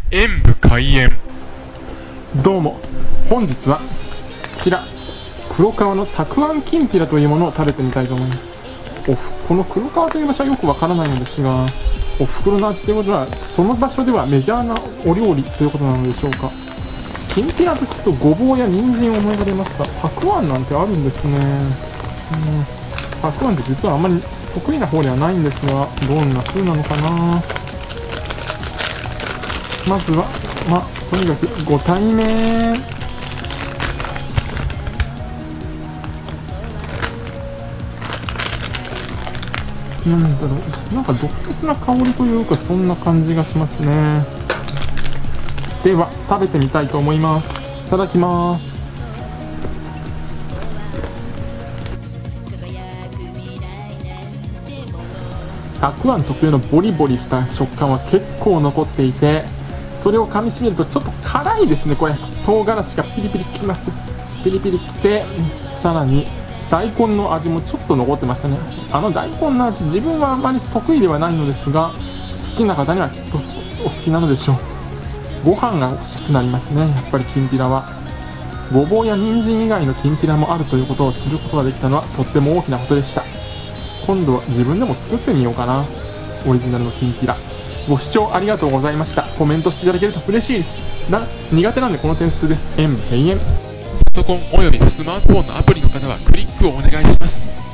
演武開演。 どうも、本日はこちら黒川のたくあんきんぴらというものを食べてみたいと思います。この黒川という場所はよくわからないのですが、お袋の味ということはその場所ではメジャーなお料理ということなのでしょうか。きんぴらと聞くとごぼうや人参を思い浮かべますが、たくあんなんてあるんですね。たくあんって実はあんまり得意な方ではないんですが、どんな風なのかな。まずはとにかくご対面。なんだろう、なんか独特な香りというか、そんな感じがしますね。では食べてみたいと思います。いただきます。たくあん特有のボリボリした食感は結構残っていて、それを噛みしめるとちょっと辛いですね。これ唐辛子がピリピリきます。ピリピリきて、さらに大根の味もちょっと残ってましたね。大根の味、自分はあまり得意ではないのですが、好きな方にはきっとお好きなのでしょう。ご飯が欲しくなりますね。やっぱりきんぴらはごぼうや人参以外のきんぴらもあるということを知ることができたのはとっても大きなことでした。今度は自分でも作ってみようかな、オリジナルのきんぴら。ご視聴ありがとうございました。コメントしていただけると嬉しいです。苦手なんでこの点数です。円閉園。 パソコンおよびスマートフォンのアプリの方はクリックをお願いします。